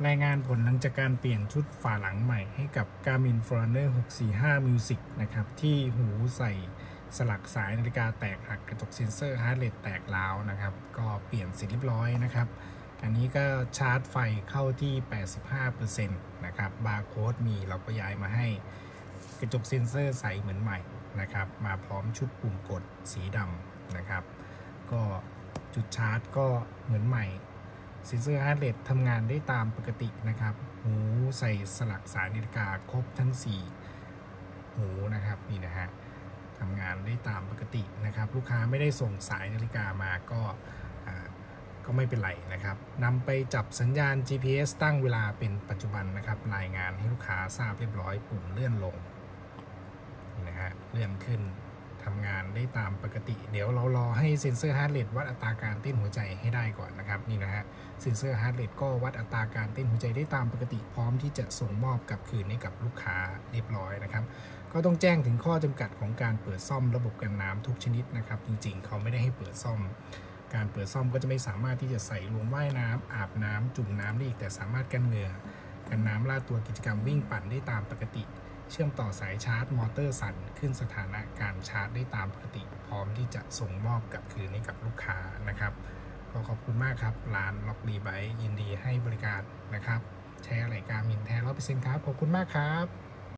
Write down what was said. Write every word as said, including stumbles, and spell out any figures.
รายงานผลหลังจากการเปลี่ยนชุดฝาหลังใหม่ให้กับ Garmin Forerunner หกสี่ห้า Music นะครับที่หูใส่สลักสายนาฬิกาแตกหักกระจกเซ็นเซอร์ฮาร์ทเรทแตกร้าวนะครับก็เปลี่ยนเสร็จเรียบร้อยนะครับอันนี้ก็ชาร์จไฟเข้าที่ แปดสิบห้าเปอร์เซ็นต์ นะครับบาร์โค้ดมีเราก็ย้ายมาให้กระจกเซ็นเซอร์ใสเหมือนใหม่นะครับมาพร้อมชุดปุ่มกดสีดำนะครับก็จุดชาร์จก็เหมือนใหม่เซ็นเซอร์ฮาร์ทเรททำงานได้ตามปกตินะครับหูใส่สลักสายนาฬิกาครบทั้งสี่หูนะครับนี่นะฮะทำงานได้ตามปกตินะครับลูกค้าไม่ได้ส่งสายนาฬิกามาก็ก็ไม่เป็นไรนะครับนำไปจับสัญญาณ จี พี เอส ตั้งเวลาเป็นปัจจุบันนะครับรายงานให้ลูกค้าทราบเรียบร้อยปุ่มเลื่อนลงนี่นะฮะเลื่อนขึ้นทำงานได้ตามปกติเดี๋ยวเรารอให้เซ็นเซอร์ฮาร์ทเรทวัดอัตราการเต้นหัวใจให้ได้ก่อนนะครับนี่นะฮะเซ็นเซอร์ฮาร์ทเรทก็วัดอัตราการเต้นหัวใจได้ตามปกติพร้อมที่จะส่งมอบกลับคืนให้กับลูกค้าเรียบร้อยนะครับก็ต้องแจ้งถึงข้อจำกัดของการเปิดซ่อมระบบกันน้ำทุกชนิดนะครับจริงๆเขาไม่ได้ให้เปิดซ่อมการเปิดซ่อมก็จะไม่สามารถที่จะใส่รวมว่ายน้ำอาบน้ำจุ่มน้ำได้อีกแต่สามารถกันเหงื่อกันน้ำลาดตัวกิจกรรมวิ่งปั่นได้ตามปกติเชื่อมต่อสายชาร์จมอเตอร์สั่นขึ้นสถานะการชาร์จได้ตามปกติพร้อมที่จะส่งมอบกลับคืนให้กับลูกค้านะครับก็ขอบคุณมากครับร้านล็อกดีไบค์ยินดีให้บริการนะครับใช้อะไรการมินแท้ร้อยเปอร์เซ็นต์ครับขอบคุณมากครับ